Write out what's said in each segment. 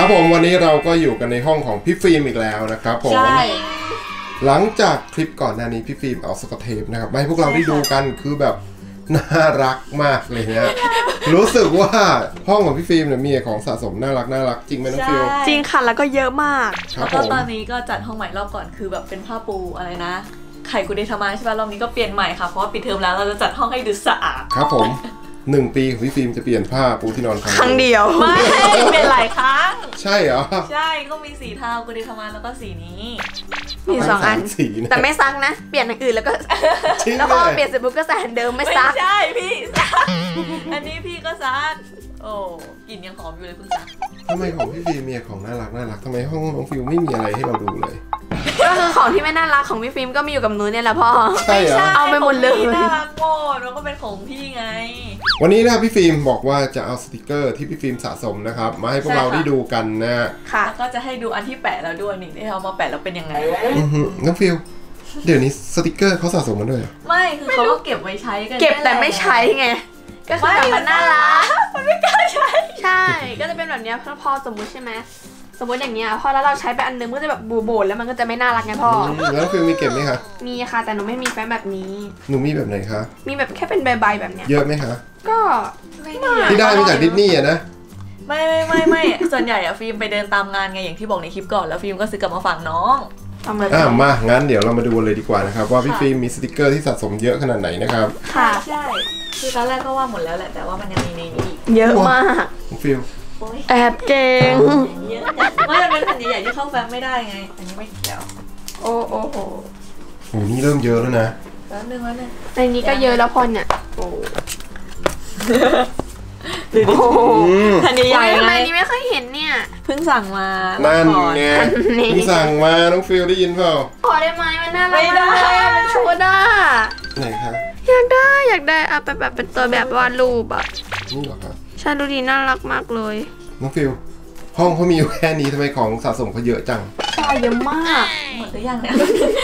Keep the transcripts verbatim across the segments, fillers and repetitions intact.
ครับผมวันนี้เราก็อยู่กันในห้องของพี่ฟิล์มอีกแล้วนะครับผมหลังจากคลิปก่อนหน้านี้พี่ฟิล์มเอาสกอตเทปนะครับมาให้พวกเราได้ดูกันคือแบบน่ารักมากเลยเนี่ยรู้สึกว่าห้องของพี่ฟิล์มเนี่ยมีของสะสมน่ารักน่ารักจริงไหมน้องฟิลจริงค่ะแล้วก็เยอะมากแล้วก็ตอนนี้ก็จัดห้องใหม่รอบก่อนคือแบบเป็นผ้าปูอะไรนะไข่กุเดธามาใช่ป่ะรอบนี้ก็เปลี่ยนใหม่ค่ะเพราะว่าปิดเทอมแล้วเราจะจัดห้องให้ดูสะอาดครับผมหนึ่งปีของพี่ฟิล์มจะเปลี่ยนผ้าปูที่นอนครั้งเดียวไม่เปลี่ยนหลายครั้งใช่เหรอใช่ก็มีสีเทากุเดธามาแล้วก็สีนี้มีสองอันแต่ไม่ซักนะเปลี่ยนอย่างอื่นแล้วก็แล้วพอเปลี่ยนเสร็จปุ๊บก็ใส่อันเดิมไม่ซักไม่ใช่พี่ซักอันนี้พี่ก็ซักโอ้กลิ่นยังหอมอยู่เลยเพิ่งซักทำไมของพี่ฟิล์มมีของน่ารักน่ารักทำไมห้องน้องฟิล์มไม่มีอะไรให้เราดูเลยก็คือของที่ไม่น่ารักของพี่ฟิล์มก็มีอยู่กับหนูเนี่ยแหละพ่อใช่เหรอเอาไปหมดเลยน่ารักหมดแล้วก็เป็นของพี่ไงวันนี้นะครับพี่ฟิล์มบอกว่าจะเอาสติกเกอร์ที่พี่ฟิล์มสะสมนะครับมาให้พวกเราได้ดูกันนะค่ะแล้วก็จะให้ดูอันที่แปะแล้วด้วยนี่ที่เอามาแปะแล้วเป็นยังไงน้องฟิล์มเดี๋ยวนี้สติกเกอร์เขาสะสมมันด้วยเหรอไม่คือเขาก็เก็บไว้ใช้กันเก็บแต่ไม่ใช้ไงก็คือแบบมันน่ารักมันไม่กล้าใช้ใช่ก็จะเป็นแบบนี้พอสมมุติใช่ไหมสมมติอย่างเงี้ยพอแล้วเราใช้ไปอันนึงก็จะแบบบูโบนแล้วมันก็จะไม่น่ารักไงพ่อแล้วฟิลมีเก็บไหมคะมีค่ะแต่หนูไม่มีแฟ้มแบบนี้หนูมีแบบไหนคะมีแบบแค่เป็นใบๆแบบเนี้ยเยอะไหมคะก็ที่ได้มาจากดิสนีย์อะนะไม่ไม่ไม่ไม่ส่วนใหญ่อะฟิล์มไปเดินตามงานไงอย่างที่บอกในคลิปก่อนแล้วฟิล์มก็ซื้อกลับมาฝากน้องอ่ามางั้นเดี๋ยวเรามาดูเลยดีกว่านะครับว่าพี่ฟิล์มมีสติกเกอร์ที่สะสมเยอะขนาดไหนนะครับค่ะใช่คือตอนแรกก็ว่าหมดแล้วแหละแต่ว่ามันยังมีในนี้เยอะมากฟิล์มแอบเก่งไม่มันเป็นแผ่นใหญ่ๆที่เข้าแฟ้มไม่ได้ไงอันนี้ไม่เกี่ยวโอ้โอ้โหโอ้นี่เริ่มเยอะแล้วนะแล้วนึงแล้วนึงในนี้ก็เยอะแล้วพอเนี่ยโอ้แผ่นใหญ่ๆทำไมนี้ไม่เคยเห็นเนี่ยเพิ่งสั่งมานั่นไงเพิ่งสั่งมาน้องฟิลได้ยินเปล่าขอได้ไหมมันน่ารักมากมันชัวร์ได้ไหนครับอยากได้อยากได้เอาไปแบบเป็นตัวแบบวาดรูปอ่ะนี่เหรอครับใช่ดูดีน่ารักมากเลยน้องฟิลห้องเขามีอยู่แค่นี้ทำไมของสะสมเขาเยอะจังใช่เยอะมากหมดหรือยังเนี่ย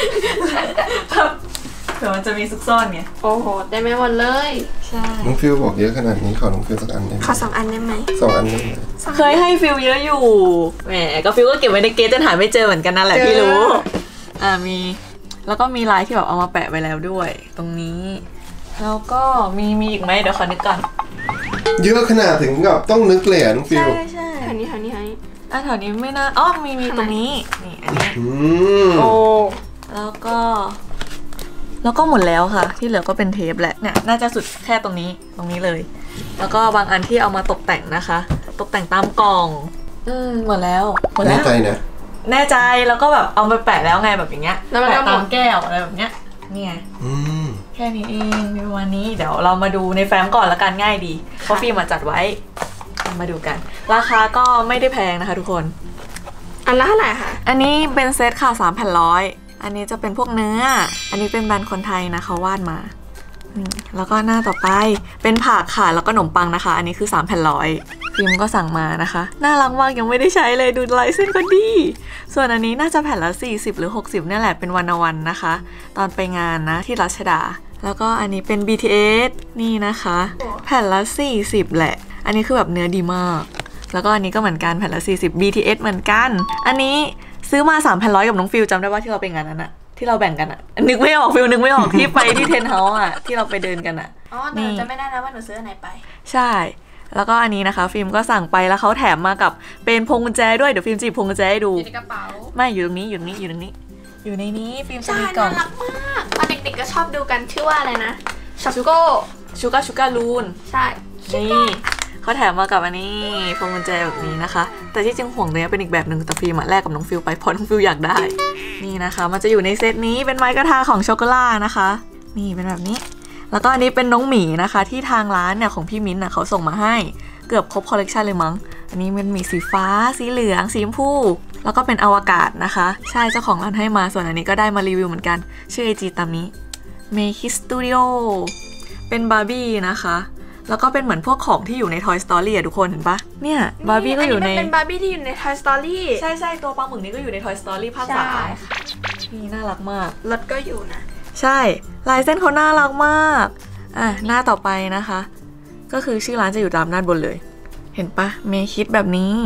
เผื่อมันจะมีซุกซ่อนไงโอ้โหได้ไม่หมดเลยใช่น้องฟิลบอกเยอะขนาดนี้ขอน้องฟิลสักอันได้ไหมขอสองอันได้ไหมสองอันได้ไหมเคยให้ฟิลเยอะอยู่แหมก็ฟิลก็เก็บไว้ในเกจจนหาไม่เจอเหมือนกันนั่นแหละพี่รู้อ่ามีแล้วก็มีลายที่แบบเอามาแปะไว้แล้วด้วยตรงนี้แล้วก็มีมีอีกไหมเดี๋ยวขอนึกก่อนเยอะขนาดถึงกับต้องนึกเลยน้องฟิลใช่ใช่แถวนี้แถวนี้แถวนี้อ่ะแถวนี้ไม่น่าอ๋อมีมีตรงนี้นี่อันนี้โอ้แล้วก็แล้วก็หมดแล้วค่ะที่เหลือก็เป็นเทปแหละเนี่ยน่าจะสุดแค่ตรงนี้ตรงนี้เลยแล้วก็บางอันที่เอามาตกแต่งนะคะตกแต่งตามกล่องอืมหมดแล้วหมดแล้วแน่ใจนะแน่ใจแล้วก็แบบเอาไปแปะแล้วไงแบบอย่างเงี้ยแปะตามแก้วอะไรแบบเนี้ยนี่ไงแค่นี้เองในวันนี้เดี๋ยวเรามาดูในแฟ้มก่อนละกันง่ายดีเพราะฟิล์มมาจัดไว้มาดูกันราคาก็ไม่ได้แพงนะคะทุกคนอันละเท่าไหร่คะอันนี้เป็นเซตค่ะสามแผ่นร้อยอันนี้จะเป็นพวกเนื้ออันนี้เป็นแบรนด์คนไทยนะเขาวาดมาแล้วก็หน้าต่อไปเป็นผักค่ะแล้วก็ขนมปังนะคะอันนี้คือสามแผ่นร้อยฟิล์มก็สั่งมานะคะน่ารักมากยังไม่ได้ใช้เลยดูลายเส้นก็ดีส่วนอันนี้น่าจะแผ่นละสี่สิบหรือหกสิบเนี่ยแหละเป็นวันวันนะคะตอนไปงานนะที่รัชดาแล้วก็อันนี้เป็น บี ที เอส นี่นะคะแผ่นละสี่สิบแหละอันนี้คือแบบเนื้อดีมากแล้วก็อันนี้ก็เหมือนกันแผ่นละสี่สิบ บี ที เอส เหมือนกันอันนี้ซื้อมาสามแผ่นร้อยกับน้องฟิลจำได้ว่าที่เราไปงานนั้นอะที่เราแบ่งกันอะนึกไม่ออกฟิลนึกไม่ออกที่ไปที่เทนเฮาส์อะที่เราไปเดินกันอะอ๋อหนูจะไม่ได้นะว่าหนูซื้ออันไหนไปใช่แล้วก็อันนี้นะคะฟิล์มก็สั่งไปแล้วเขาแถมมากับเป็นพวงกุญแจด้วยเดี๋ยวฟิล์มจีบพวงกุญแจให้ดูอยู่ในกระเป๋าไม่อยู่ตรงนี้อยู่ตรงนี้อยู่ตรงนี้อยู่ในนี้ฟิล์มจะมีกล่องน่ารักมากตอนเด็กๆก็ชอบดูกันชื่อว่าอะไรนะชูโก้ชูก้าชูก้าลูนใช่นี่เขาแถมมากับอันนี้พวงกุญแจแบบนี้นะคะแต่ที่จริงห่วงเนี้ยเป็นอีกแบบหนึ่งแต่ฟิล์มแลกกับน้องฟิลไปเพราะน้องฟิลอยากได้นี่นะคะมันจะอยู่ในเซตนี้เป็นไม้กระทาของช็อกโกแลตนะคะนี่เป็นแบบนี้แล้วก็อันนี้เป็นน้องหมีนะคะที่ทางร้านเนี่ยของพี่มิ้นท์นะเขาส่งมาให้เกือบครบคอลเลกชันเลยมั้งอันนี้มันมีสีฟ้าสีเหลืองสีชมพูแล้วก็เป็นอวกาศนะคะใช่เจ้าของร้านให้มาส่วนอันนี้ก็ได้มารีวิวเหมือนกันชื่อ ไอ จี ตามนี้ Make Studio เป็นบาร์บี้นะคะแล้วก็เป็นเหมือนพวกของที่อยู่ใน Toy Story อะทุกคนเห็นปะเนี่ยบาร์บี้ก็อยู่ในเป็นบาร์บี้ที่อยู่ใน Toy Story ใช่ใช่ตัวปลาหมึกนี้ก็อยู่ใน Toy Story ภาคสามนี่น่ารักมากรถก็อยู่นะใช่ลายเส้นเขาน่ารักมากอ่ะหน้าต่อไปนะคะก็คือชื่อร้านจะอยู่ตามด้านบนเลยเห็นปะเมคิดแบบนี้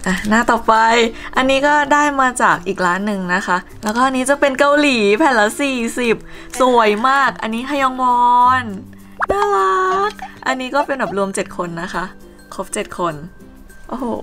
อ่ะหน้าต่อไปอันนี้ก็ได้มาจากอีกร้านหนึ่งนะคะแล้วก็อันนี้จะเป็นเกาหลีแผ่นละสี่สิบสวยมากอันนี้ฮยองวอนน่ารักอันนี้ก็เป็นแบบรวมเจ็ดคนนะคะครบเจ็ดคนโอ้โห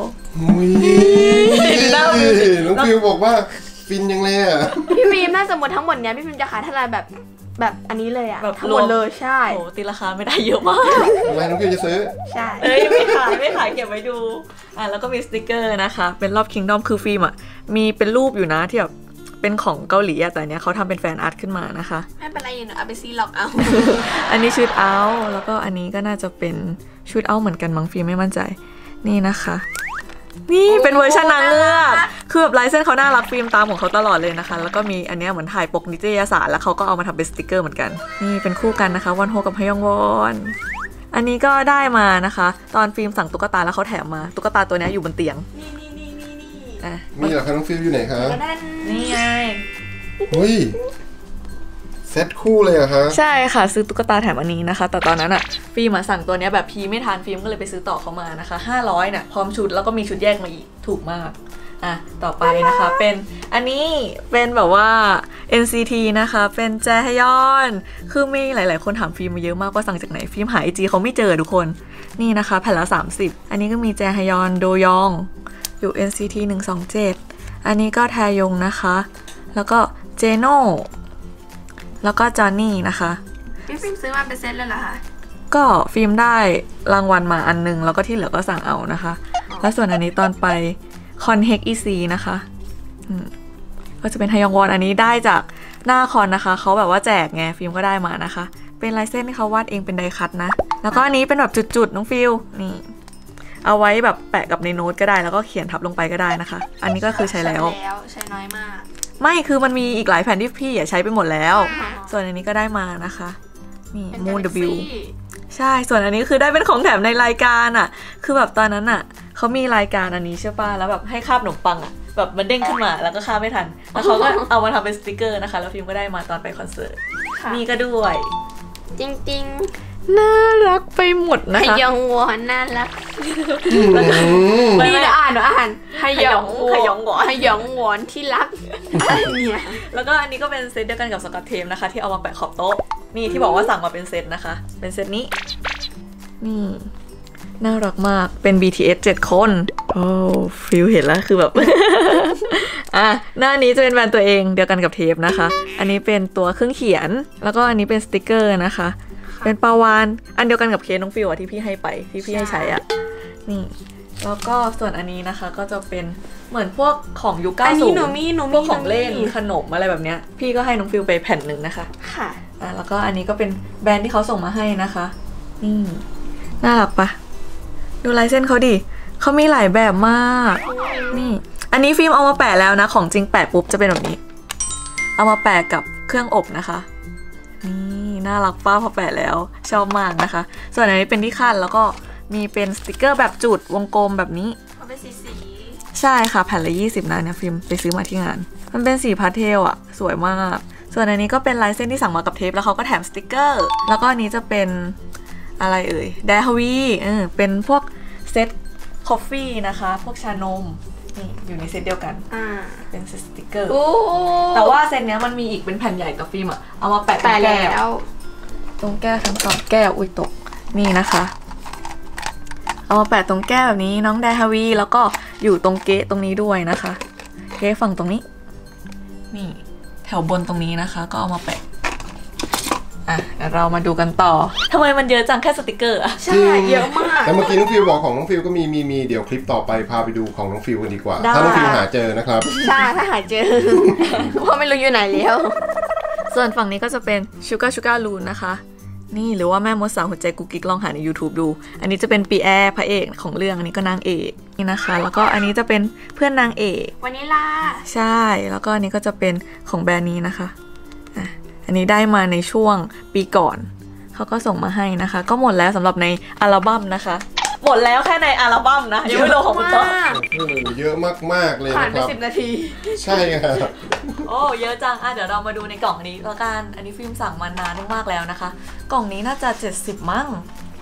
น้องฟิวบอกว่าฟินยังเลยอ่ะพี่ฟิล์มน่าจะหมดทั้งหมดเนี้ยพี่ฟิล์มจะขายเท่าไหร่แบบแบบอันนี้เลยอะทั้งหมดเลยใช่โอ้ตีราคาไม่ได้เยอะมากทำไมน้องฟิวจะซื้อใช่เอ้ยไม่ขายไม่ขายเก็บไว้ดูอ่ะแล้วก็มีสติกเกอร์นะคะเป็นรอบ Kingdom คือฟิล์มอ่ะมีเป็นรูปอยู่นะที่แบบเป็นของเกาหลีอะแต่เนี้ยเขาทำเป็นแฟนอาร์ตขึ้นมานะคะไม่เป็นไรอยู่เอาไปซีล็อกเอาอันนี้ชุดเอาแล้วก็อันนี้ก็น่าจะเป็นชุดเอาเหมือนกันมั้งฟิล์มไม่มั่นใจนี่นะคะนี่เป็นเวอร์ชันนางเงือกคือแบบลายเส้นเขาน่ารักฟิล์มตามของเขาตลอดเลยนะคะแล้วก็มีอันนี้เหมือนถ่ายปกนิตยสารแล้วเขาก็เอามาทำเป็นสติกเกอร์เหมือนกันนี่เป็นคู่กันนะคะวอนโฮกับฮยองวอนอันนี้ก็ได้มานะคะตอนฟิล์มสั่งตุ๊กตาแล้วเขาแถมมาตุ๊กตาตัวนี้อยู่บนเตียงนี่นี่นี่นี่นี่อ่ะมีเหรอคะน้องฟิล์มอยู่ไหนคะนี่ไงเฮ้ยเซตคู่เลยเหรอคะใช่ค่ะซื้อตุ๊กตาแถมอันนี้นะคะแต่ตอนนั้นอะฟิล์มมาสั่งตัวนี้แบบพีไม่ทานฟิล์มก็เลยไปซื้อต่อเขามานะคะห้าร้อยเนี่ยพร้อมชุดแล้วก็มีชุดแยกมาอีกถูกมากอ่ะต่อไปนะคะเป็นอันนี้เป็นแบบว่า เอ็น ซี ที นะคะเป็นแจฮยอนคือมีหลายๆคนถามฟิล์มมาเยอะมากว่าสั่งจากไหนฟิล์มหา ไอ จี เขาไม่เจอทุกคนนี่นะคะแผ่นละสามสิบอันนี้ก็มีแจฮยอนโดยองอยู่ เอ็น ซี ที หนึ่งสองเจ็ดอันนี้ก็แทยงนะคะแล้วก็เจโน่แล้วก็จอนนี่นะคะพี่ฟิล์มซื้อมาเป็นเซตเลยเหรอคะก็ฟิล์มได้รางวัลมาอันนึงแล้วก็ที่เหลือก็สั่งเอานะคะแล้วส่วนอันนี้ตอนไปคอนเฮกอีซีนะคะก็จะเป็นฮยองวอนอันนี้ได้จากหน้าคอนนะคะเขาแบบว่าแจกไงฟิล์มก็ได้มานะคะเป็นลายเส้นที่เขาวาดเองเป็นไดคัตนะแล้วก็อันนี้เป็นแบบจุดๆน้องฟิลนี่เอาไว้แบบแปะกับในโน้ตก็ได้แล้วก็เขียนทับลงไปก็ได้นะคะอันนี้ก็คือใช้แล้วใช้น้อยมากไม่คือมันมีอีกหลายแผ่นที่พี่ใช้ไปหมดแล้วส่วนอันนี้ก็ได้มานะคะนี่มูน W ใช่ส่วนอันนี้คือได้เป็นของแถมในรายการอ่ะคือแบบตอนนั้นอ่ะเขามีรายการอันนี้ใช่ป่ะแล้วแบบให้คาบขนมปังอ่ะแบบมันเด้งขึ้นมาแล้วก็คาบไม่ทันแล้วเขาก็เอามาทำเป็นสติกเกอร์นะคะแล้วฟิล์มก็ได้มาตอนไปคอนเสิร์ตนี่ก็ด้วยจริงๆน่ารักไปหมดนะคะฮยองวอนน่ารักนี่เดี๋ยวอ่านเดี๋ยวอ่านฮยองฮยองวอนฮยองวอนที่รักเนี่ยแล้วก็อันนี้ก็เป็นเซตเดียวกันกับสกอตเทปนะคะที่เอามาแปะขอบโต๊ะนี่ที่บอกว่าสั่งมาเป็นเซตนะคะเป็นเซตนี้นี่น่ารักมากเป็น บี ที เอส เจ็ดคนโอ้ฟิลเห็นแล้วคือแบบอ่ะหน้านี้จะเป็นแบรนด์ตัวเองเดียวกันกับเทปนะคะอันนี้เป็นตัวเครื่องเขียนแล้วก็อันนี้เป็นสติกเกอร์นะคะเป็นปาวานอันเดียวกันกับเคสน้องฟิวอะที่พี่ให้ไปที่พี่ให้ใช้อ่ะนี่แล้วก็ส่วนอันนี้นะคะก็จะเป็นเหมือนพวกของยุคเก้าสิบพวกของเล่นขนมอะไรแบบเนี้ยพี่ก็ให้น้องฟิวไปแผ่นหนึ่งนะคะค่ะอ่ะแล้วก็อันนี้ก็เป็นแบรนด์ที่เขาส่งมาให้นะคะนี่น่ารักปะดูลายเส้นเขาดิเขามีหลายแบบมากนี่อันนี้ฟิล์มเอามาแปะแล้วนะของจริงแปะปุ๊บจะเป็นแบบนี้เอามาแปะกับเครื่องอบนะคะนี่น่ารักป้าพอแปะแล้วชอบมากนะคะส่วนอันนี้เป็นที่ขั้นแล้วก็มีเป็นสติกเกอร์แบบจุดวงกลมแบบนี้เป็นสีสีใช่ค่ะแผ่นละยี่สิบนะเนี่ยฟิล์มไปซื้อมาที่งานมันเป็นสีพาสเทลอะสวยมากส่วนอันนี้ก็เป็นลายเส้นที่สั่งมากับเทปแล้วเขาก็แถมสติกเกอร์แล้วก็อันนี้จะเป็นอะไรเอ่ยไดฮาวีเออเป็นพวกเซตคอฟฟี่นะคะพวกชานมนี่อยู่ในเซตเดียวกันเป็นเซตสติกเกอร์แต่ว่าเซตเนี้ยมันมีอีกเป็นแผ่นใหญ่กับฟิล์มอะเอามาแปะตรงแก้วตรงแก้วทั้งสองแก้วอุ้ยตกนี่นะคะเอามาแปะตรงแก้วแบบนี้น้องไดฮาวีแล้วก็อยู่ตรงเก๊ะตรงนี้ด้วยนะคะเก๊ะฝั่งตรงนี้นี่แถวบนตรงนี้นะคะก็เอามาแปะอ่ะเดี๋ยวเรามาดูกันต่อทำไมมันเยอะจังแค่สติกเกอร์อ่ะใช่เยอะมากแต่เมื่อกี้น้องฟิวบอกของน้องฟิวก็มีมีมีเดี๋ยวคลิปต่อไปพาไปดูของน้องฟิวกันดีกว่าถ้าน้องฟิวหาเจอนะครับใช่ถ้าหาเจอเพราะไม่รู้อยู่ไหนแล้วส่วนฝั่งนี้ก็จะเป็นชูการ์ชูการ์ลูนนะคะนี่หรือว่าแม่มดสาวหัวใจกุ๊กกิ๊กลองหาใน YouTube ดูอันนี้จะเป็นปีแอร์พระเอกของเรื่องอันนี้ก็นางเอกนี่นะคะแล้วก็อันนี้จะเป็นเพื่อนนางเอกวานิลาใช่แล้วก็อันนี้ก็จะเป็นของแบรนด์นี้นะคะอ่ะอันนี้ได้มาในช่วงปีก่อนเขาก็ส่งมาให้นะคะก็หมดแล้วสำหรับในอัลบั้มนะคะหมดแล้วแค่ในอัลบั้มนะยังไม่รวมของคุณต้นโอ้เยอะมากๆเลยนะครับผ่านไปสิบนาทีใช่ครับโอ้เยอะจังอ่ะเดี๋ยวเรามาดูในกล่องนี้แล้วกันอันนี้ฟิล์มสั่งมานานมากแล้วนะคะกล่องนี้น่าจะเจ็ดสิบมั้ง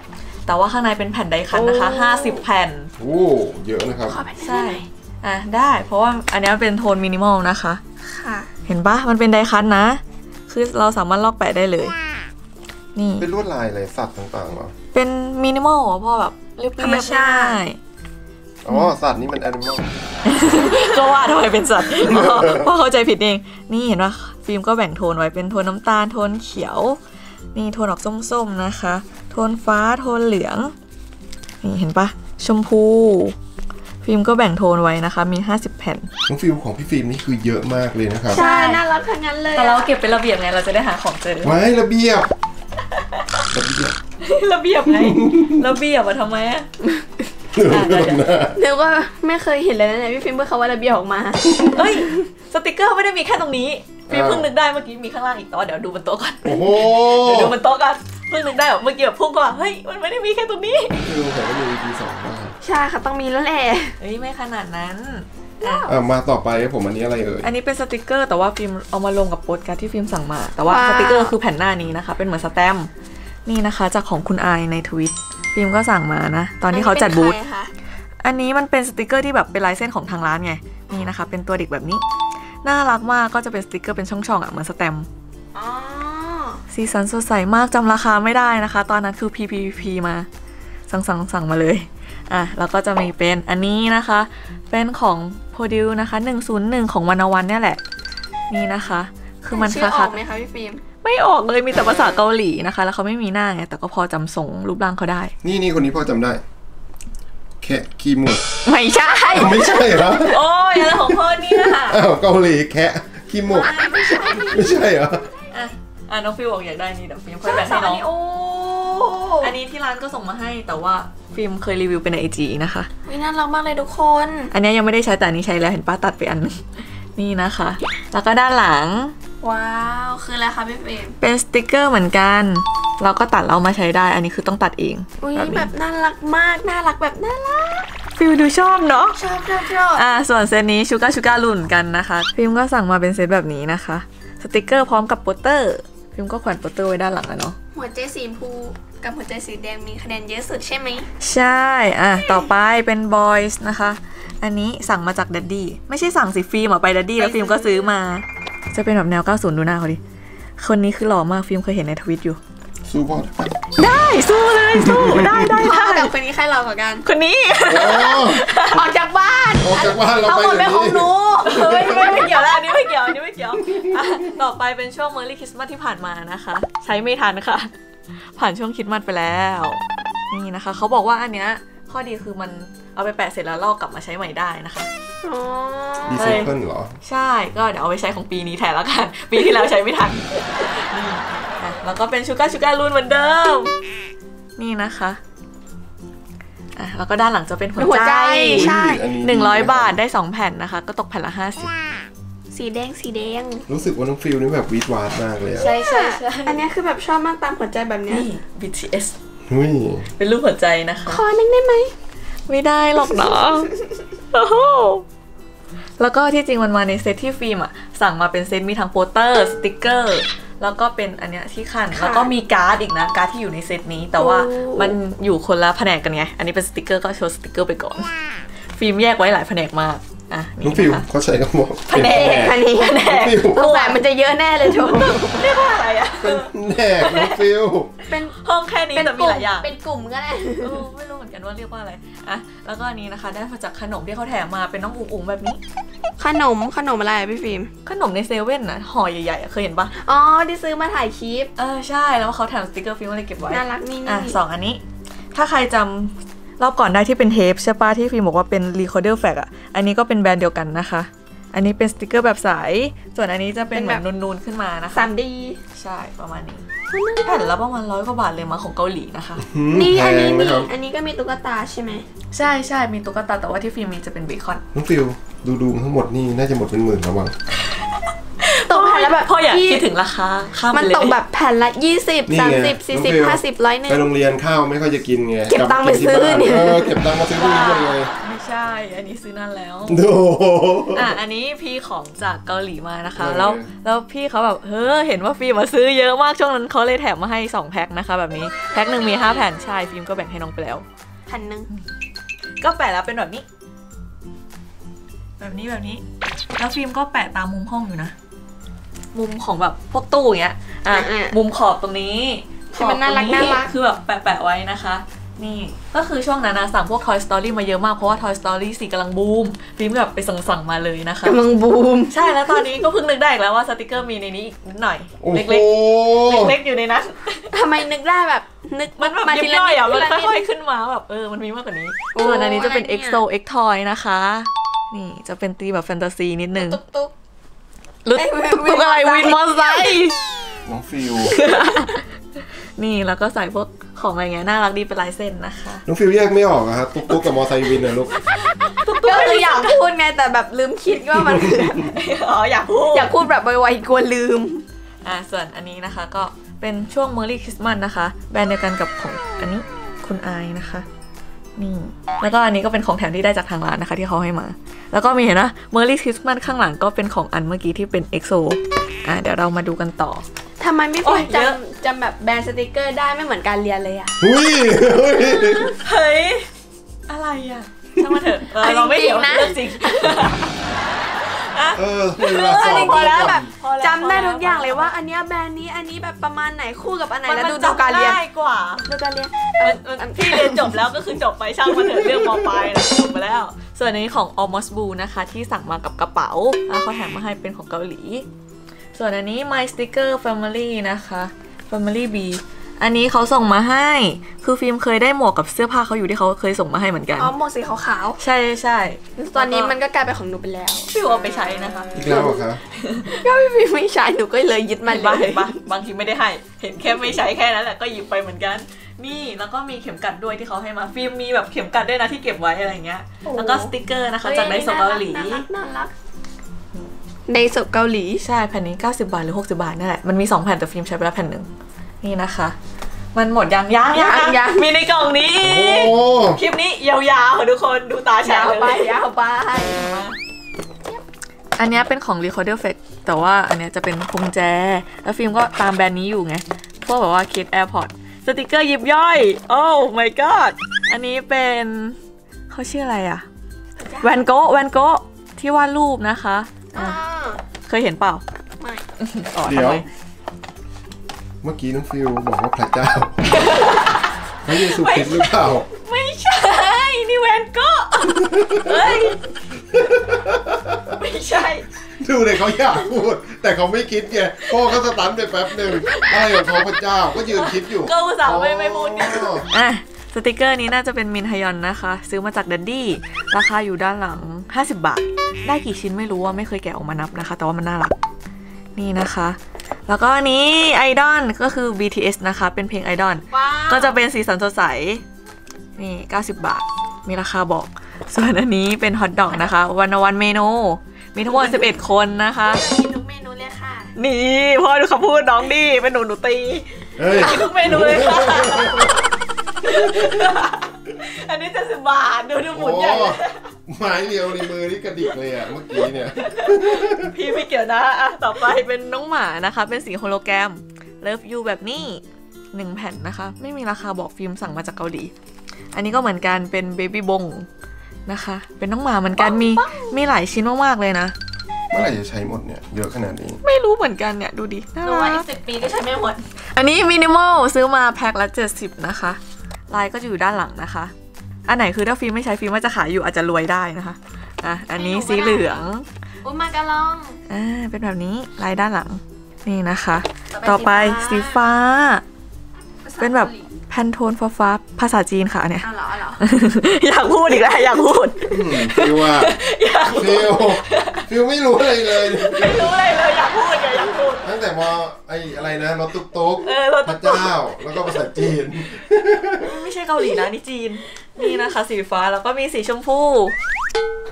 แต่ว่าข้างในเป็นแผ่นไดคัตนะคะห้าสิบแผ่นโอ้เยอะนะครับใช่อ่ะได้เพราะว่าอันนี้เป็นโทนมินิมอลนะคะค่ะเห็นปะมันเป็นไดคัตนะคือเราสามารถลอกแปะได้เลยนี่เป็นลวดลายอะไรสัตว์ต่างๆเหรอเป็นมินิมอลพ่อแบบเรียบๆธรรมชาติอ๋อสัตว์นี่มันแอนิมอลก็ว่าทำไมเป็นสัตว์พ่อเข้าใจผิดเองนี่เห็นปะฟิล์มก็แบ่งโทนไว้เป็นโทนน้ำตาลโทนเขียวนี่โทนออกส้มๆนะคะโทนฟ้าโทนเหลืองนี่เห็นปะชมพูฟิล์มก็แบ่งโทนไว้นะคะมีห้าสิบแผ่นน้องฟิล์มของพี่ฟิล์มนี่คือเยอะมากเลยนะครับใช่น่ารักทั้งนั้นเลยแต่เราเก็บเป็นระเบียบไงเราจะได้หาของเจอไว้ระเบียบระเบียบระเบียบไงระเบียบอะทำไมอะเดี๋ยวก็ไม่เคยเห็นเลยนะเนี่ยพี่ฟิล์มเมื่อเขาว่าระเบียบออกมาเฮ้ยสติกเกอร์ไม่ได้มีแค่ตรงนี้ฟิล์มเพิ่งนึกได้เมื่อกี้มีข้างล่างอีกต่อเดี๋ยวดูบนโต๊ะก่อนโอ้โหเดี๋ยวดูบนโต๊ะกันเพิ่งนึกได้แบบเมื่อกี้แบบพุ่งก็ว่าเฮ้ยมันไม่ได้มีแค่ตรงนี้คือผมก็มีวีดีสองบ้างใช่ค่ะต้องมีแล้วแหละเฮ้ยไม่ขนาดนั้นอ่ะมาต่อไปผมอันนี้อะไรเอ่ยอันนี้เป็นสติกเกอร์แต่ว่าฟิล์มเอามาลงกับโปสการ์ดที่ฟิล์มสั่งมาแต่ว่าสติกเกอร์คือแผ่นหน้านี้นะคะเป็นเหมือนสแตมป์นี่นะคะจากของคุณไอในทวิตฟิล์มก็สั่งมานะตอนที่เขาจัดบูธอันนี้มันเป็นสติกเกอร์ที่แบบเป็นลายเส้นของทางร้านไงนี่นะคะเป็นตัวเด็กแบบนี้น่ารักมากก็จะเป็นสติกเกอร์เป็นช่องๆอ่ะเหมือนสแตมป์สีสันสดใสมากจำราคาไม่ได้นะคะตอนนั้นคือ พี พี พี มาสั่งสั่งสั่งมาเลยอ่ะแล้วก็จะมีเป็นอันนี้นะคะเป็นของโพดิวนะคะหนึ่งศูนย์หนึ่งของวรรณวันเนี่ยแหละนี่นะคะคือมันชื่อออกไหมคะพี่ฟิล์มไม่ออกเลยมีแต่ภาษาเกาหลีนะคะแล้วเขาไม่มีหน้าไงแต่ก็พอจำทรงรูปร่างเขาได้นี่นี่คนนี้พอจำได้แคะขี้มูกไม่ใช่ไม่ใช่เหรอโอ้ยอะไรของพ่อนี่ค่ะอ้าวเกาหลีแคะขี้มูกไม่ใช่ไม่ใช่เหรออ่ะอ่ะน้องฟิลบอกอยากได้นี่เดี๋ยวฟิล์มค่อยแบ่งให้น้องอันนี้ที่ร้านก็ส่งมาให้แต่ว่าฟิล์มเคยรีวิวเป็นในไอจีนะคะวิน่ารักมากเลยทุกคนอันนี้ยังไม่ได้ใช้แต่อันนี้ใช้แล้วเห็นป้าตัดไปอันนึงนี่นะคะแล้วก็ด้านหลังว้าวคืออะไรคะพี่ฟิล์มเป็นสติกเกอร์เหมือนกันเราก็ตัดเรามาใช้ได้อันนี้คือต้องตัดเองอุ้ยแบบน่ารักมากน่ารักแบบน่ารักฟิลดูชอบเนาะชอบชอบชอบอ่าส่วนเซตนี้ชูการ์ชูการ์รุ่นกันนะคะฟิล์มก็สั่งมาเป็นเซตแบบนี้นะคะสติกเกอร์พร้อมกับโปสเตอร์ฟิล์มก็แขวนโปสเตอร์ไว้ด้านหลังแล้วเนาะหัวใจสีชมพูกับหัวใจสีแดงมีคะแนนเยอะสุดใช่ไหมใช่อ่ะต่อไปเป็นบอยส์นะคะอันนี้สั่งมาจากดัดดี้ไม่ใช่สั่งสิฟิล์มอ่ะไปดัดดี้แล้วฟิล์มก็ซื้อมาจะเป็นแบบแนวเก้าสิบดูหน้าเขาดิคนนี้คือหล่อมากฟิล์มเคยเห็นในทวิตอยู่สู้บอลได้สู้เลยสู้ได้ได้ได้แต่คนนี้ใครหล่อกว่ากันคนนี้ออกจากบ้านออกจากบ้านเราไปเลยเป็นของหนูไม่ไม่เกี่ยวแล้วอันนี้ไม่เกี่ยวอันนี้ไม่เกี่ยวต่อไปเป็นช่วงเมอร์รี่คริสต์มาสที่ผ่านมานะคะใช้ไม่ทันค่ะผ่านช่วงคริสต์มาสไปแล้วนี่นะคะเขาบอกว่าอันเนี้ยข้อดีคือมันเอาไปแปะเสร็จแล้วลอกกลับมาใช้ใหม่ได้นะคะดีไซเคิลเหรอใช่ก็เดี๋ยวเอาไปใช้ของปีนี้แทนแล้วกันปีที่แล้วใช้ไม่ทันแล้วก็เป็นชูการ์ชูการ์รุ่นเหมือนเดิมนี่นะคะอ่ะแล้วก็ด้านหลังจะเป็นหัวใจใช่หนึ่งร้อยบาทได้สองแผ่นนะคะก็ตกแผ่นละห้าสิบสีแดงสีแดงรู้สึกว่าน้องฟิลนี่แบบวีดวาดมากเลยใช่ใช่ใช่อันนี้คือแบบชอบมากตามหัวใจแบบนี้บี ที เอสนี่เป็นรูปหัวใจนะคะขอหนึ่งได้ไหมไม่ได้หรอกเนาะโอ้โหแล้วก็ที่จริงมันมาในเซตที่ฟิล์มอ่ะสั่งมาเป็นเซตมีทั้งโปสเตอร์สติกเกอร์แล้วก็เป็นอันเนี้ยที่ขั้นแล้วก็มีการ์ดอีกนะการ์ดที่อยู่ในเซตนี้แต่ว่ามันอยู่คนละแผนกกันไงอันนี้เป็นสติกเกอร์ก็โชว์สติกเกอร์ไปก่อนฟิล์มแยกไว้หลายแผนกมากอ่ะน้องฟิลเขาใช้คำว่าแผนกแผนกแผนกลูกแหวนมันจะเยอะแน่เลยทุกเรียกว่าอะไรอ่ะเป็นแผนกน้องฟิลเป็นห้องแค่นี้แต่มีหลายอย่างเป็นกลุ่มก็ได้ไม่รู้เหมือนกันว่าเรียกว่าอะไรอ่ะแล้วก็อันนี้นะคะได้มาจากขนมที่เขาแถมมาเป็นน้องอุ๋งๆแบบนี้ขนมขนมอะไรพี่ฟิล์มขนมในเซเว่นนะห่อใหญ่ๆเคยเห็นปะอ๋อที่ซื้อมาถ่ายคลิปเออใช่แล้วเขาแถมสติกเกอร์ฟิล์มอะไรเก็บไว้น่ารักนี่อ่ะสองอันนี้ถ้าใครจำรอบก่อนได้ที่เป็นเทปใช่ปะที่ฟิล์มบอกว่าเป็น Recorder Fact อ่ะอันนี้ก็เป็นแบรนด์เดียวกันนะคะอันนี้เป็นสติกเกอร์แบบใสส่วนอันนี้จะเป็นแบบนูนๆขึ้นมานะคะทรี ดีใช่ประมาณนี้แผ่นละประมาณร้อยกว่าบาทเลยมาของเกาหลีนะคะนี่อันนี้นี่อันนี้ก็มีตุ๊กตาใช่ไหมใช่ใช่มีตุ๊กตาแต่ว่าที่ฟิล์มมีจะเป็นเบคอนน้องฟิลดูดูทั้งหมดนี่น่าจะหมดเป็นหมื่นแล้วมั้งตกแผ่นละแบบพ่ออยากคิดถึงราคามันตกแบบแผ่นละยี่สิบ สามสิบ สี่สิบ ห้าสิบ ร้อยนึงไปโรงเรียนข้าวไม่ค่อยจะกินไงเก็บตังค์ไปซื้อเนี่ยเออเก็บตังค์มาซื้อนี่เลยไม่ใช่อันนี้ซื้อนานแล้วโอ้โหอ่ะอันนี้พี่ของจากเกาหลีมานะคะแล้วแล้วพี่เขาแบบเฮ้อเห็นว่าฟิล์มมาซื้อเยอะมากช่วงนั้นเขาเลยแถมมาให้สองแพ็คนะคะแบบนี้แพ็คหนึ่งมีห้าแผ่นใช่ฟิล์มก็แบ่งให้น้องไปแล้วแผ่นหนึ่งก็แปะแล้วเป็นแบบนี้แบบนี้แบบนี้แล้วฟิล์มก็แปะตามมุมห้องอยู่นะมุมของแบบพวกตู้อย่างเงี้ยอ่ะมุมขอบตรงนี้ที่มันน่ารักน่ารักคือแบบแปะๆไว้นะคะนี่ก็คือช่วงนั้นนะสั่งพวก Toy Story มาเยอะมากเพราะว่า Toy Story สี่กำลังบูมฟิล์มแบบไปสั่งๆมาเลยนะคะกำลังบูมใช่แล้วตอนนี้ก็เพิ่งนึกได้อีกแล้วว่าสติกเกอร์มีในนี้อีกนิดหน่อยเล็กๆเล็กๆอยู่ในนั้นทำไมนึกได้แบบนึกมันแบบยิบย่อยอ่ะมันค่อยๆขึ้นมาแบบเออมันมีมากกว่านี้ส่วนอันนี้จะเป็น เอ็กโซ X Toy นะคะนี่จะเป็นตีแบบแฟนตาซีนิดนึงตุ๊กตุ๊กตุ๊กตุ๊กอะไรวินมอไซค์น้องฟิวนี่แล้วก็ใส่พวกของอะไรเงี้ยน่ารักดีเป็นลายเส้นนะคะน้องฟิวแยกไม่ออกอะครับตุ๊กตุ๊กกับมอไซค์วินนะลูกก็คืออยากพูดไงแต่แบบลืมคิดว่ามันคืออ๋ออยากพูดอยากพูดแบบไวๆกลัวลืมอ่าส่วนอันนี้นะคะก็เป็นช่วง Merry Christmas นะคะแบรนด์เดียวกันกับของอันนี้คุณอายนะคะนี่แล้วก็อันนี้ก็เป็นของแถมที่ได้จากทางร้านนะคะที่เขาให้มาแล้วก็มีเห็นนะ Merry Christmas ข้างหลังก็เป็นของอันเมื่อกี้ที่เป็น เอ็กโซ อ่าเดี๋ยวเรามาดูกันต่อทำไมไม่พิมพ์จำจำแบบแบรนด์สติกเกอร์ได้ไม่เหมือนการเรียนเลยอ่ะหุ้ยเฮ้ยอะไรอ่ะช่างมาเถอะเราไม่เถียงนะเรื่องจริงเออจริงๆแล้วแบบจำได้ทุกอย่างเลยว่าอันนี้แบรนด์นี้อันนี้แบบประมาณไหนคู่กับอันไหนแล้วดูดูการเรียนง่ายกว่าดูการเรียนพี่เรียนจบแล้วก็คือจบไปช่างมาเถอะเรื่องมปลายแล้วจบไปแล้วส่วนนี้ของ Almost Blue นะคะที่สั่งมากับกระเป๋าแล้วเขาแถมมาให้เป็นของเกาหลีส่วนอันนี้ My Sticker Family นะคะ Family B อันนี้เขาส่งมาให้คือฟิล์มเคยได้หมวกกับเสื้อผ้าเขาอยู่ที่เขาเคยส่งมาให้เหมือนกันอ๋อหมวกสีขาวๆใช่ใช่ตอนนี้มันก็กลายเป็นของหนูไปแล้วพี่เอาไปใช้นะคะอีกแล้วเหรอคะก็พี่ฟิล์มไม่ใช้หนูก็เลยยึดมันเลยบางทีไม่ได้ให้เห็นแค่ไม่ใช้แค่นั้นแหละก็หยิบไปเหมือนกันนี่แล้วก็มีเข็มกัดด้วยที่เขาให้มาฟิล์มมีแบบเข็มกัดด้วยนะที่เก็บไว้อะไรเงี้ยแล้วก็สติกเกอร์นะคะจากไดโซเกาหลีน่ารักในสุดเกาหลีใช่แผ่นนี้เก้าสิบบาทหรือหกสิบบาทนั่นแหละมันมีสองแผ่นแต่ฟิล์มใช้ไปแล้วแผ่นหนึ่งนี่นะคะมันหมดยังยังยังยังมีในกล่องนี้คลิปนี้ยาวๆทุกคนดูตาฉายไปยาวไปอันนี้เป็นของ Recorder Flex แต่ว่าอันนี้จะเป็นพวงแจแล้วฟิล์มก็ตามแบรนด์นี้อยู่ไงพวกแบบว่า Kid AirPod สติกเกอร์ยิบย่อยโอ้ my god อันนี้เป็นเขาชื่ออะไรอะแวนโก้แวนโก้ที่วาดรูปนะคะเคยเห็นเปล่าไม่เดี๋ยวเมื่อกี้น้องฟิวบอกว่าพระเจ้าพระเยซูคริสต์หรือเปล่าไม่ใช่นี่แวนโก้เฮ้ยไม่ใช่ดูเลยเขาอยากพูดแต่เขาไม่คิดไงพ่อเขาสตันไปแป๊บหนึ่งอะไรของเขาพระเจ้าก็ยืนคิดอยู่ก็อุตส่าห์ไม่ไม่พูดนี่อ่ะสติกเกอร์นี้น่าจะเป็นมินฮยอนนะคะซื้อมาจากดันดี้ราคาอยู่ด้านหลังห้าสิบบาทได้กี่ชิ้นไม่รู้ว่าไม่เคยแกะออกมานับนะคะแต่ว่ามันน่ารักนี่นะคะแล้วก็อันนี้ไอดอลก็คือ บี ที เอส นะคะเป็นเพลงไอดอลก็จะเป็นสีสันสดใสนี่เก้าสิบบาทมีราคาบอกส่วนอันนี้เป็นฮอทดอกนะคะวันวันเมนูมีทั้งหมดสิบเอ็ดคนนะคะกินทุกเมนูเลยค่ะนี่พ่อดูคำพูดน้องดิเป็นหนูหนูตีกินทุกเมนูเลยค่ะอันนี้จะสิบบาทดูดูหมุนใหญ่ไม้เดียวในมือนี่กระดิกเลยอ่ะเมื่อกี้เนี่ยพี่ไม่เกี่ยวนะอ่ะต่อไปเป็นน้องหมานะคะเป็นสีโฮโลแกรม Love You แบบนี้หนึ่งแผ่นนะคะไม่มีราคาบอกฟิล์มสั่งมาจากเกาหลีอันนี้ก็เหมือนกันเป็นเบบี้บงนะคะเป็นน้องหมาเหมือนกันมีมีหลายชิ้นมากๆเลยนะเมื่อไหร่จะใช้หมดเนี่ยเยอะขนาดนี้ไม่รู้เหมือนกันเนี่ยดูดิน่ารักอีกสิบปีก็ใช้ไม่หมดอันนี้มินิมอลซื้อมาแพ็คละเจ็ดสิบนะคะลายก็จะอยู่ด้านหลังนะคะอันไหนคือถ้าฟิล์มไม่ใช้ฟิล์มว่าจะขายอยู่อาจจะรวยได้นะคะอ่ะอันนี้สีเหลืองอุ้ยมากระลองอ่าเป็นแบบนี้ลายด้านหลังนี่นะคะต่อไปสีฟ้าเป็นแบบแพนโทนฟ้าฟ้าภาษาจีนค่ะเนี่ยอ้าวเหรอเหรออยากพูดอีกแล้วอยากพูดฟิวว่าฟิวฟิวไม่รู้อะไรเลยไม่รู้อะไรเลยอยากพูดอยากพูดตั้งแต่มอไออะไรนะรถตุ๊กตุ๊กพระเจ้าแล้วก็ภาษาจีนไม่ใช่เกาหลีนะนี่จีนนี่นะคะสีฟ้าแล้วก็มีสีชมพู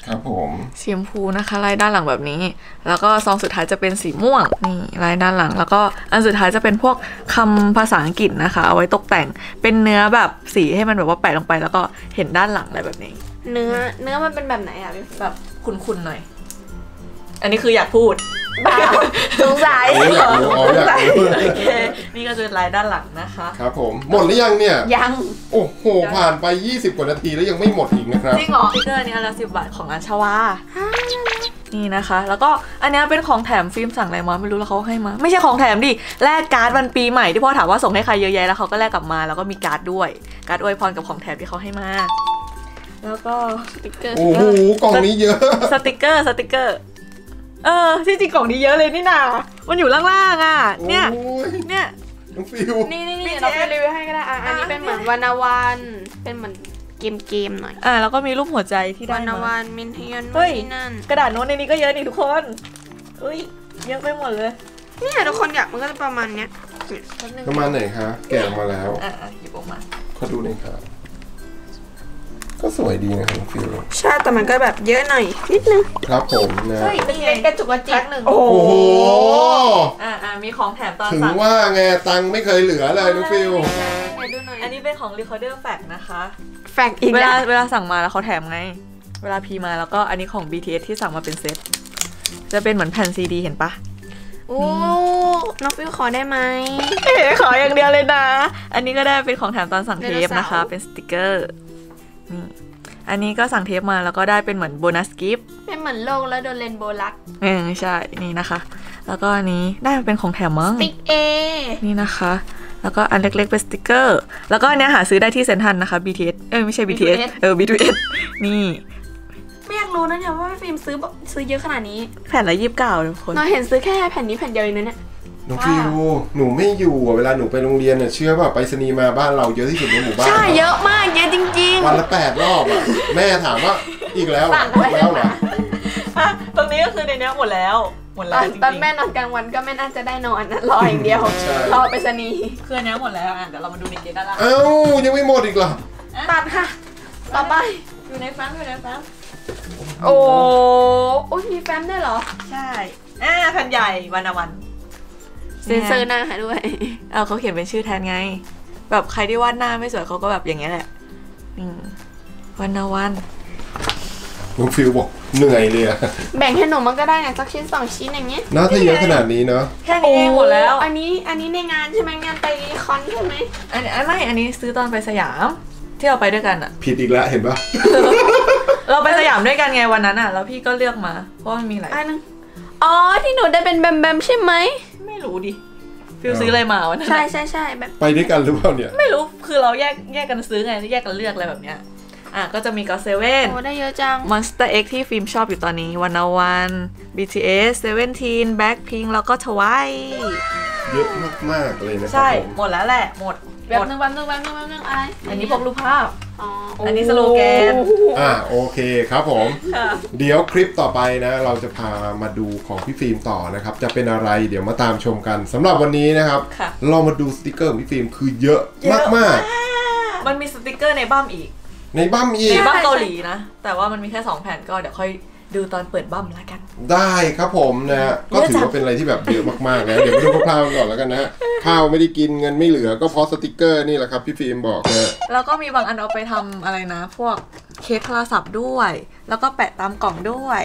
ครับผมสีชมพูนะคะลายด้านหลังแบบนี้แล้วก็ซองสุดท้ายจะเป็นสีม่วงนี่ลายด้านหลังแล้วก็อันสุดท้ายจะเป็นพวกคำภาษาอังกฤษนะคะเอาไว้ตกแต่งเป็นเนื้อแบบสีให้มันแบบว่าแปะลงไปแล้วก็เห็นด้านหลังอะไรแบบนี้เนื้อเนื้อมันเป็นแบบไหนอะแบบขุ่นๆหน่อยอันนี้คืออยากพูดบ้าสงสัยอยากรู้อ๋ออยากรู้นี่ก็จะเป็นลายด้านหลังนะคะครับผมหมดหรือยังเนี่ยยังโอ้โหผ่านไปยี่สิบกว่านาทีแล้วยังไม่หมดอีกนะครับจริงเหรอสติ๊กเกอร์นี้อันละสิบบาทของอัญชวานี่นะคะแล้วก็อันนี้เป็นของแถมฟิล์มสั่งอะไรมาไม่รู้แล้วเขาให้มาไม่ใช่ของแถมดิแลกการ์ดวันปีใหม่ที่พ่อถามว่าส่งให้ใครเยอะแยะแล้วเขาก็แลกกลับมาแล้วก็มีการ์ดด้วยการ์ดอวยพรกับของแถมที่เขาให้มาแล้วก็สติ๊กเกอร์โอ้โหกล่องนี้เยอะสติ๊กเกอร์สติ๊กเกอร์เออที่จริงกล่องนี้เยอะเลยนี่นามันอยู่ล่างๆอ่ะเนี่ยเนี่ยน้องฟิวนี่นี่นี่เราไปรีวิวให้ก็ได้อ่ะอันนี้เป็นเหมือนวรรณวันเป็นเหมือนเกมเกมหน่อยอ่าแล้วก็มีรูปหัวใจที่ได้วรรณวันมินเทียนนี่นั่นกระดาษโน้ตในนี้ก็เยอะนี่ทุกคนอุ้ยเยอะไปหมดเลยเนี่ยทุกคนอยากมันก็จะประมาณเนี้ยประมาณไหนคะแกะออกมาแล้วอ่ะหยิบออกมาขอดูหน่อยครับก็สวยดีนะครับฟิวใช่แต่มันก็แบบเยอะหน่อยนิดนึงครับผมนะเฮ้ยนี่ไงกระจุกกระจิกหนึ่งโอ้โหอ่าอ่ามีของแถมตอนถึงว่าไงตังไม่เคยเหลือเลยน้องฟิวอันนี้เป็นของ Recorder Fact นะคะแฟกอีกเวลาเวลาสั่งมาแล้วเขาแถมไงเวลาพีมาแล้วก็อันนี้ของ บี ที เอส ที่สั่งมาเป็นเซตจะเป็นเหมือนแผ่นซีดีเห็นปะโอ้น้องฟิวขอได้ไหมขออย่างเดียวเลยนะอันนี้ก็ได้เป็นของแถมตอนสั่งเทปนะคะเป็นสติกเกอร์นี่อันนี้ก็สั่งเทปมาแล้วก็ได้เป็นเหมือนโบนัสกิฟต์เป็นเหมือนโลกแล้วโดนเลนโบลักเออใช่นี่นะคะแล้วก็อันนี้ได้มาเป็นของแถมมั้งสติ๊กเอนี่นะคะแล้วก็อันเล็กๆเป็นสติ๊กเกอร์แล้วก็อันนี้หาซื้อได้ที่เซ็นทรัลนะคะ บี ที เอส เอ้ยไม่ใช่ บี ที เอส เออ บี ทู เอส นี่ไม่อยากรู้นะเนี่ยว่าฟิล์มซื้อซื้อเยอะขนาดนี้แผ่นละยี่สิบเก้าทุกคนเราเห็นซื้อแค่แผ่นนี้แผ่นเดียวเองนะเนี่ยน้องฟิวหนูไม่อยู่เวลาหนูไปโรงเรียนเนี่ยเชื่อป่ะไปรษณีย์มาบ้านเราเยอะที่สุดในหมู่บ้านใช่เยอะมากเยอะจริงๆวันละแปดรอบอ่ะแม่ถามว่าอีกแล้วอีกแล้วเหรอตรงนี้ก็คือในนี้หมดแล้วหมดแล้วจริงๆตอนแม่นอนกลางวันก็ไม่น่าจะได้นอนนะรออย่างเดียวรอไปรษณีย์คือนี้หมดแล้วอ่ะเดี๋ยวเรามาดูในเกมด้านล่างเอ้ายังไม่หมดอีกเหรอตัดค่ะต่อไปอยู่ในแฟ้มอยู่ในแฟ้มโอ้โอ้มีแฟ้มด้วยเหรอใช่อ่าแผ่นใหญ่วรรณวันเซนเซอร์หน้าให้ด้วยเอาเขาเขียนเป็นชื่อแทนไงแบบใครที่วาดหน้าไม่สวยเขาก็แบบอย่างเงี้ยแหละวรรณวันน้องฟิวบอกเหนื่อยเลยอะแบ่งให้หนูมันก็ได้ไงสักชิ้นสองชิ้นอย่างเงี้ยน่าจะเยอะขนาดนี้เนาะแค่นี้เองหมดแล้วอันนี้อันนี้ในงานใช่ไหมงานไปคอนใช่ไหมอันนี้ไม่อันนี้ซื้อตอนไปสยามที่เราไปด้วยกันอะผิดอีกแล้วเห็นปะเราไปสยามด้วยกันไงวันนั้นอะแล้วพี่ก็เลือกมาเพราะมันมีหลายอันนึงอ๋อที่หนูได้เป็นแบมแบมใช่ไหมไม่รู้ดิฟิวซื้ออะไรมาวะใช่ใช่ใช่แบบไปด้วยกันหรือเปล่าเนี่ยไม่รู้คือเราแยกแยกกันซื้อไงแยกกันเลือกอะไรแบบเนี้ยอ่ะก็จะมีก็เซเว่นโอ้ได้เยอะจัง Monster X ที่ฟิล์มชอบอยู่ตอนนี้วันนาวัน บี ที เอส เซเว่นทีน Blackpink แล้วก็ทวายเยอะมากๆเลยนะครับใช่หมดแล้วแหละหมดแบบนึงแบบนึงแบบนึงแบบนึงอะไรอันนี้พวกรูปภาพอ๋ออันนี้สโลแกนอ่าโอเคครับผมเดี๋ยวคลิปต่อไปนะเราจะพามาดูของพี่ฟิล์มต่อนะครับจะเป็นอะไรเดี๋ยวมาตามชมกันสำหรับวันนี้นะครับเรามาดูสติกเกอร์ของพี่ฟิล์มคือเยอะมากๆมันมีสติกเกอร์ในบั้มอีกในบั้มอีกในบั้มเกาหลีนะแต่ว่ามันมีแค่สองแผ่นก็เดี๋ยวค่อยดูตอนเปิดบั้มแล้วกันได้ครับผมนะก็ถือว่าเป็นอะไรที่แบบเยอะมากๆนะเดี๋ยวมาดูคร่าวๆก่อนแล้วกันนะข้าวไม่ได้กินเงินไม่เหลือก็เพราะสติกเกอร์นี่แหละครับพี่ฟิล์มบอกนะแล้วก็มีบางอันเอาไปทำอะไรนะพวกเคสโทรศัพท์ด้วยแล้วก็แปะตามกล่องด้วย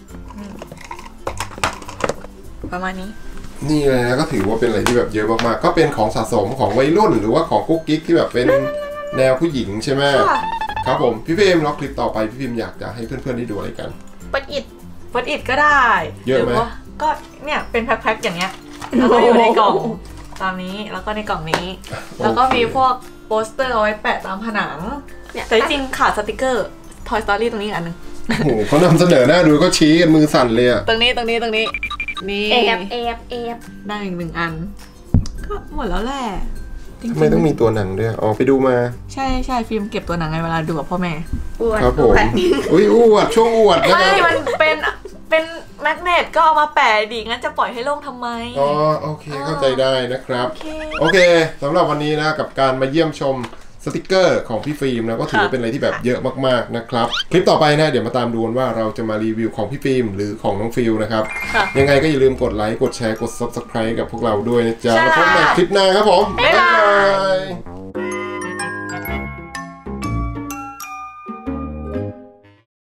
ประมาณนี้นี่เลยนะก็ถือว่าเป็นอะไรที่แบบเยอะมากๆก็เป็นของสะสมของวัยรุ่นหรือว่าของกุ๊กกิ๊กที่แบบเป็นแนวผู้หญิงใช่ไหมครับผมพี่ฟิล์มล็อกคลิปต่อไปพี่ฟิล์มอยากจะให้เพื่อนๆได้ดูอะไรกันปัดอิดปัดอิดก็ได้เยอะไหมก็เนี่ยเป็นแพ็คๆอย่างเงี้ยแล้วก็อยู่ในกล่องตามนี้แล้วก็ในกล่องนี้แล้วก็มีพวกโปสเตอร์เอาไว้แปะตามผนังแต่จริงขาดสติกเกอร์ Toy Story ตรงนี้อันนึงโอ้โหเขานำเสนอหน้าดูก็ชี้กันมือสั่นเลยอะตรงนี้ตรงนี้ตรงนี้นี่เอฟเอฟเอฟได้อีกหนึ่งอันก็หมดแล้วแหละทำไมต้องมีตัวหนังด้วยอ๋อไปดูมาใช่ใช่ฟิล์มเก็บตัวหนังไงเวลาดูกับพ่อแม่ครับผมอุ้ยอวดช่วงอวดนะไม่มันเป็นเป็นแมกเนตก็เอามาแปะดิงั้นจะปล่อยให้โล่งทำไมอ๋อโอเคเข้าใจได้นะครับโอเคสำหรับวันนี้นะกับการมาเยี่ยมชมสสติกเกอร์ของพี่ฟิล์มนะก็ถือว่าเป็นอะไรที่แบบเยอะมากๆนะครับคลิปต่อไปนะเดี๋ยวมาตามดูว่าเราจะมารีวิวของพี่ฟิล์มหรือของน้องฟิลนะครับยังไงก็อย่าลืมกดไลค์กดแชร์กด ซับสไครบ์ กับพวกเราด้วยนะจ๊ะแล้วพบกันใหม่คลิปหน้าครับผมบ๊ายบาย